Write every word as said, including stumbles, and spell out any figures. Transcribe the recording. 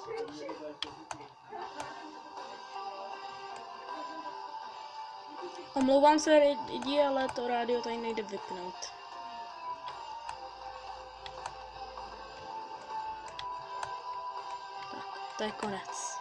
Omlouvám se lidi, ale to rádio tady nejde vypnout. Tak, to je konec.